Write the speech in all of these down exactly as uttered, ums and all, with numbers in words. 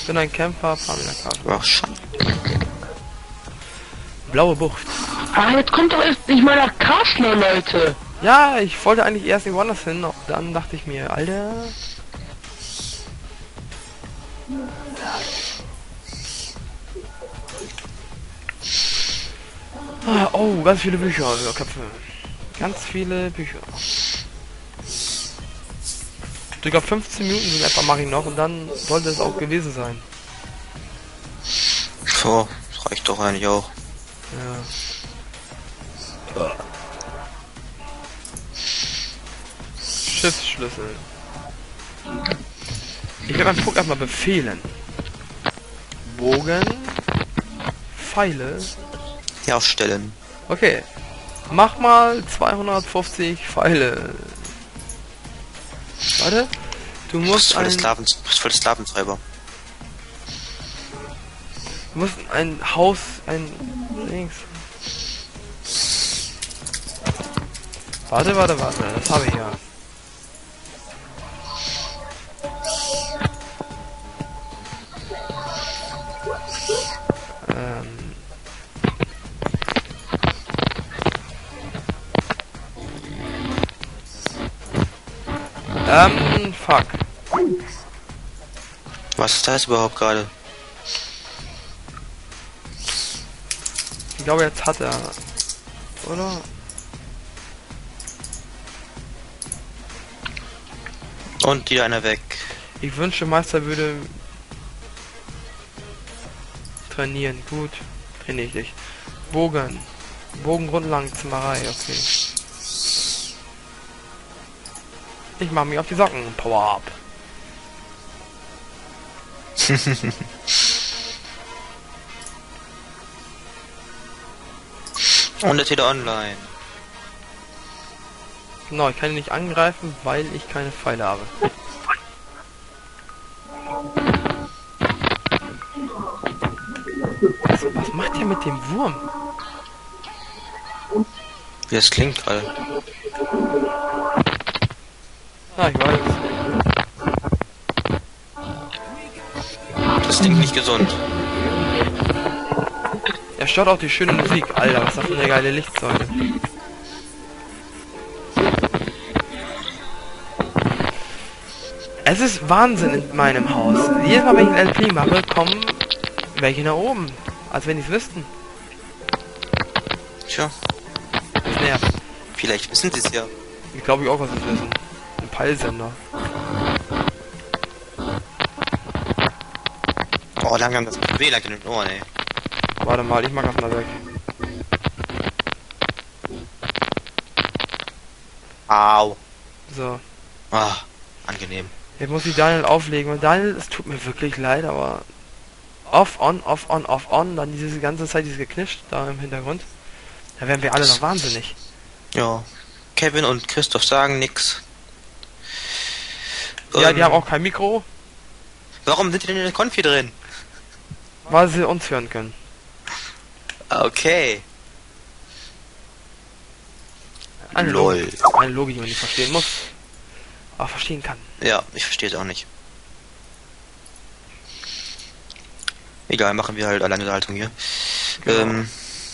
Bin ein Camper, fahr mit der Karte. Ach, schon. Blaue Bucht. Ah, jetzt kommt doch erst nicht mal nach Kassler, Leute. Ja, ich wollte eigentlich erst irgendwo anders hin, aber dann dachte ich mir, Alter. Ah, oh, ganz viele Bücher, ja, Köpfe. Ganz viele Bücher. Ich glaube fünfzehn Minuten sind etwa mache ich noch und dann sollte es auch gewesen sein. So, das reicht doch eigentlich auch. Ja. Schiffsschlüssel. Ich werde meinen Puck erstmal befehlen. Bogen. Pfeile. Herstellen. Okay. Mach mal zweihundertfünfzig Pfeile. Warte. Du musst voll ein... Sklaven, voll Sklaventreiber. Du musst ein Haus... ein... Links. Warte, warte, warte. Das habe ich ja. Ähm... Ähm, fuck. Was ist das überhaupt gerade? Ich glaube, jetzt hat er... Oder? Und wieder einer weg. Ich wünsche, Meister würde... trainieren. Gut. Trainiere ich dich. Bogen. Bogen Grundlagen Zimmerei. Okay. Ich mache mich auf die Socken. Power up. Und jetzt wieder online. Genau, ich kann ihn nicht angreifen, weil ich keine Pfeile habe. Was, was macht ihr mit dem Wurm? Wie das klingt gerade. Ja, ich weiß. Das klingt nicht gesund. Er stört auch die schöne Musik. Alter, was ist das für eine geile Lichtsäule. Es ist Wahnsinn in meinem Haus. Jedes Mal, wenn ich ein L P mache, kommen welche nach oben. Als wenn die es wüssten. Tja, Das nervt. vielleicht wissen sie es ja. Ich glaube ich auch, was sie wissen. Ein Peilsender. Oh, langsam das W L A in den Ohren, ey. Warte mal, ich mach das mal weg. Au. So. Ah, angenehm. Jetzt muss ich Daniel auflegen. Und Daniel, es tut mir wirklich leid, aber... Off, on, off, on, off, on. Dann diese ganze Zeit dieses Geknirscht da im Hintergrund. Da werden wir alle noch wahnsinnig. Ja. Kevin und Christoph sagen nix. Ja, Ähm, die haben auch kein Mikro, Warum sind die denn in der Konfi drin? weil sie uns hören können. Okay. Eine Lol. Logik, eine Logik, die man nicht verstehen muss. Aber verstehen kann. Ja, ich verstehe es auch nicht. Egal, machen wir halt alleine Unterhaltung hier. Genau. Ähm,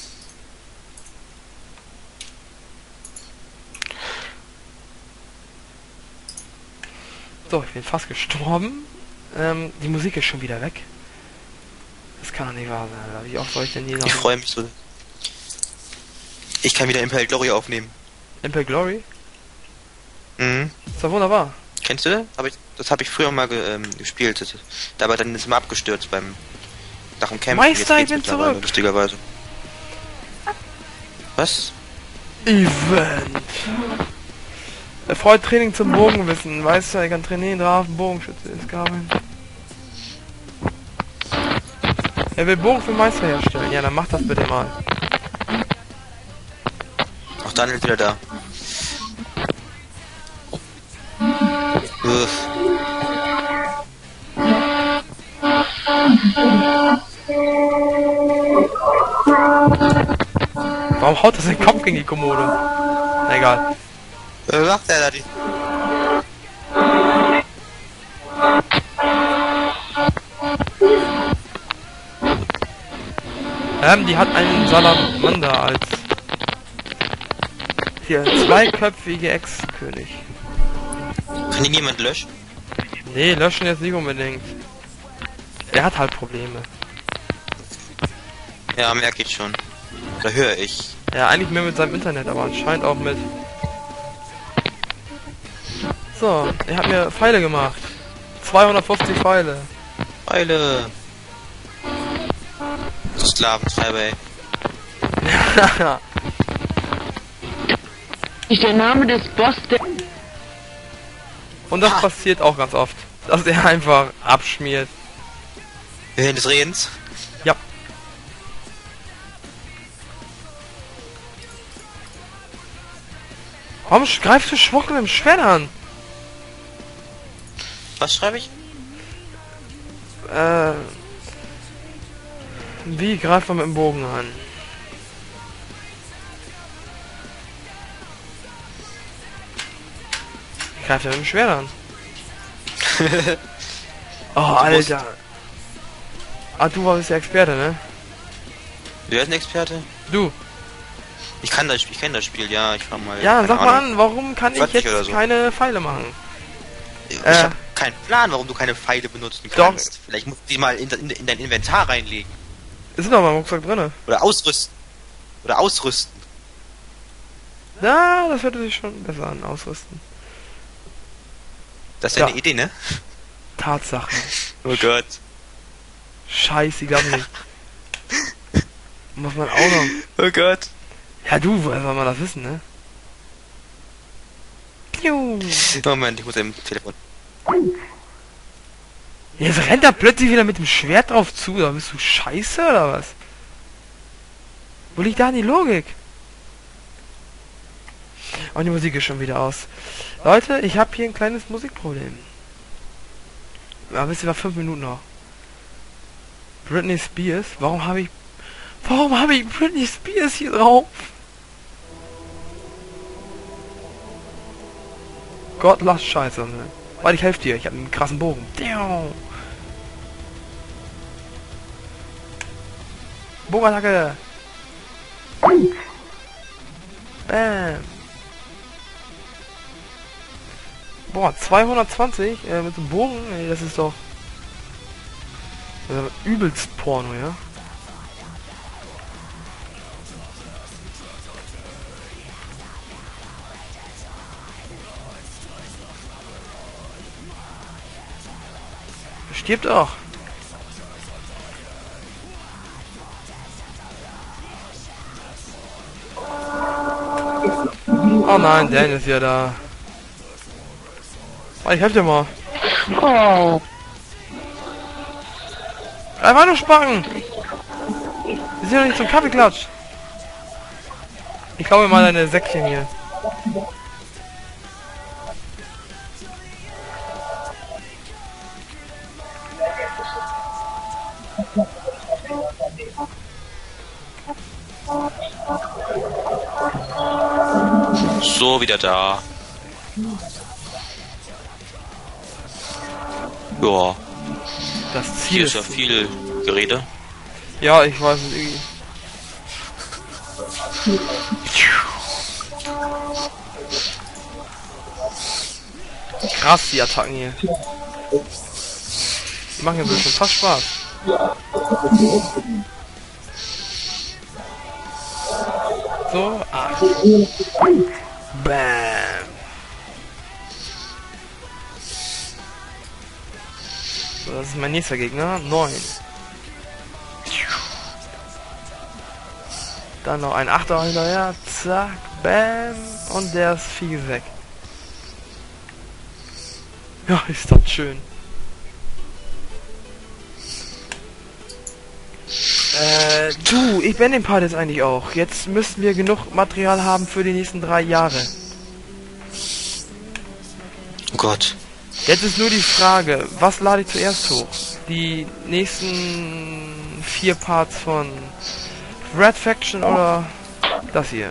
So, ich bin fast gestorben. Ähm, die Musik ist schon wieder weg. Das kann doch nicht wahr sein, Alter. Wie oft soll ich denn hier noch... ich freue mich so. Ich kann wieder Impel Glory aufnehmen. Impel Glory? Mhm. Ist doch wunderbar. Kennst du? Hab ich, das habe ich früher mal ge, ähm, gespielt. Das, dabei dann ist immer abgestürzt beim nach dem Camp. Meister, Jetzt ich geht's bin mittlerweile, zurück. lustigerweise. Was? Event. Erfreut Training zum Bogenwissen. Weißt du, er kann trainieren, Drachen, Bogenschütze ist Gabeln. Er will Bogen für Meister herstellen. Ja, dann mach das bitte mal. Auch Daniel wieder da. Uff. Warum haut das den Kopf gegen die Kommode? Na egal. Was macht der da? Die? Ähm, die hat einen Salamander als... Hier, zweiköpfige Ex-König. Kann ihn jemand löschen? Nee, löschen jetzt nicht unbedingt. Er hat halt Probleme. Ja, merke ich schon. Da höre ich. Ja, eigentlich mehr mit seinem Internet, aber anscheinend auch mit... So, er hat mir Pfeile gemacht. zweihundertfünfzig Pfeile. Pfeile. Sklaventreiber, ey. Ist der Name des Boss der... Und das Ha. passiert auch ganz oft. Dass er einfach abschmiert. Während des Redens. Ja. Warum sch- greifst du Schwuchtel im Schwert an? Was schreibe ich? Äh... Wie greift man mit dem Bogen an? Wie greift er mit dem Schwert an? Oh, Alter. Ah, du warst der Experte, ne? Wer ist ein Experte? Du. Ich kann das Spiel, ich kenne das Spiel, ja, ich war mal. Ja, keine sag mal Ahnung. an, warum kann ich zwanzig jetzt oder so. keine Pfeile machen? Ich äh. habe keinen Plan, warum du keine Pfeile benutzen Doch. kannst. Vielleicht musst du die mal in, in, in dein Inventar reinlegen. Ist doch mal im Rucksack drinne. Oder ausrüsten. Oder ausrüsten. Na, das hört sich schon besser an, ausrüsten. Das ist ja Ja. eine Idee, ne? Tatsache. Oh Gott. Scheiße, ich glaube nicht. Muss man auch noch. Oh Gott. Ja, du, woher soll man das wissen, ne? Piu. Moment, ich muss im Telefon. Jetzt rennt er plötzlich wieder mit dem Schwert drauf zu. Da bist du scheiße oder was? Wo liegt da die Logik? Und die Musik ist schon wieder aus. Leute, ich habe hier ein kleines Musikproblem. Ja, wisst ihr was? Fünf Minuten noch. Britney Spears? Warum habe ich... Warum habe ich Britney Spears hier drauf? Gott, lass Scheiße, ne? Warte, ich helfe dir. Ich habe einen krassen Bogen. Bogenattacke. Bam. Boah, zweihundertzwanzig äh, mit dem Bogen, ey, das ist doch das ist aber übelst Porno, ja? Stirbt auch. Oh nein, Dan ist ja da. Oh, ich helf dir mal. Oh. Einfach nur Spacken. Wir sind ja nicht zum Kaffeeklatsch. Ich glaube mir mal deine Säckchen hier. So, wieder da. Ja, Das Ziel hier ist ist ja viel Gerede. Ja, ich weiß es irgendwie. Krass, die Attacken hier. Die machen ja ein bisschen fast Spaß. So, acht. Bam. So, das ist mein nächster Gegner. Neun. Dann noch ein Achter hinterher. Zack, bam. Und der ist fies weg. Ja, ist das schön. Äh, du, ich bin den Part jetzt eigentlich auch. Jetzt müssten wir genug Material haben für die nächsten drei Jahre. Oh Gott. Jetzt ist nur die Frage, was lade ich zuerst hoch? Die nächsten vier Parts von Red Faction oder das hier?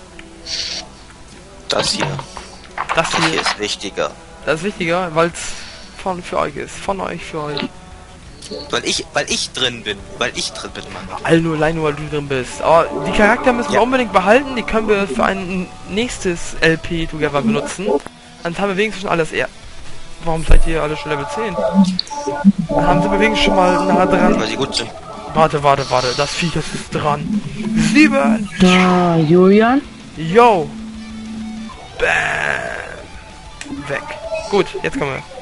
Das hier. Das Das hier hier ist wichtiger. Das ist wichtiger, weil es von für euch ist. Von euch für euch. Weil ich, weil ich drin bin. Weil ich drin bin, Mann. All nur allein nur, weil du drin bist. Aber die Charakter müssen Ja. wir unbedingt behalten. Die können wir für ein nächstes L P Together benutzen. Dann haben wir wenigstens schon alles eher. Warum seid ihr alle schon Level zehn? Dann haben sie wir wenigstens schon mal nah dran. Weil sie gut sind. Warte, warte, warte. Das Viech das ist dran. Sieben. Da, Julian? Yo. Bam. Weg. Gut, jetzt kommen wir.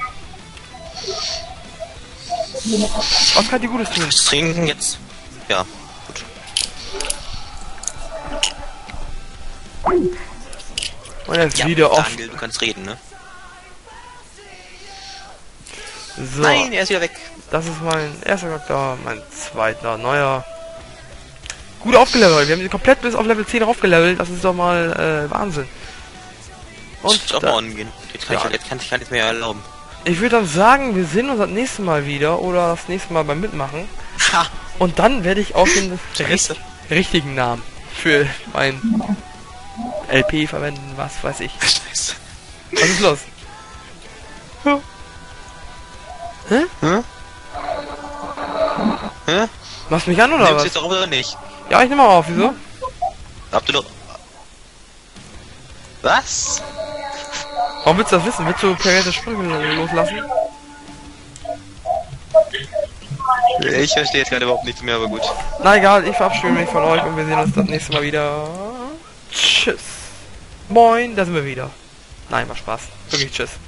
Was kann die Gutes tun? Was trinken jetzt? Ja, gut. Und jetzt Ja, wieder off. Daniel, du kannst reden, ne? So, Nein, er ist wieder weg. das ist mein erster Charakter, mein zweiter, neuer. Gut aufgelevelt. Wir haben sie komplett bis auf Level zehn aufgelevelt. Das ist doch mal äh, Wahnsinn. Und Und auch da, mal angehen. Jetzt kann, Ja. ich, jetzt kann ich gar nicht mehr erlauben. ich würde dann sagen, wir sehen uns das nächste Mal wieder oder das nächste Mal beim Mitmachen. Ha! Und dann werde ich auch den Scheiße. richtigen Namen für mein L P verwenden, was weiß ich. Scheiße. Was ist los? Ja. Hä? Hä? Hä? Machst du mich an oder Nimmst du was? jetzt auch oder nicht? Ja, ich nehme mal auf, wieso? Habt ihr doch... Was? Warum willst du das wissen? Willst du perverse Sprüche loslassen? Ich verstehe jetzt gerade überhaupt nichts mehr, aber gut. Na egal, ich verabschiede mich von euch und wir sehen uns das nächste Mal wieder. Tschüss. Moin, da sind wir wieder. Nein, war Spaß. Wirklich tschüss.